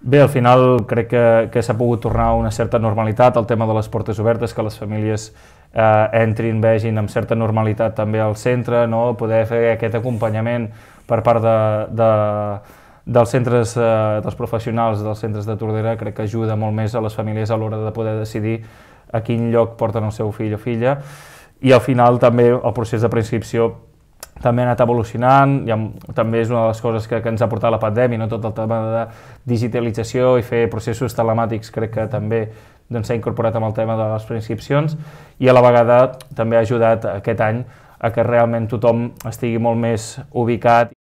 Bé, al final crec que s'ha pogut tornar a una certa normalitat, el tema de les portes obertes, que les famílies entrin, vegin amb certa normalitat també al centre, no? Poder fer aquest acompanyament per part dels centres, dels professionals dels centres de Tordera, crec que ajuda molt més a les famílies a l'hora de poder decidir a quin lloc porten el seu fill o filla, i al final també el procés de preinscripció també ha anat evolucionant, també és una de les coses que ens ha portat la pandèmia, no? Tot el tema de digitalització i fer processos telemàtics crec que també s'ha incorporat amb el tema de les preinscripcions, i a la vegada també ha ajudat aquest any a que realment tothom estigui molt més ubicat.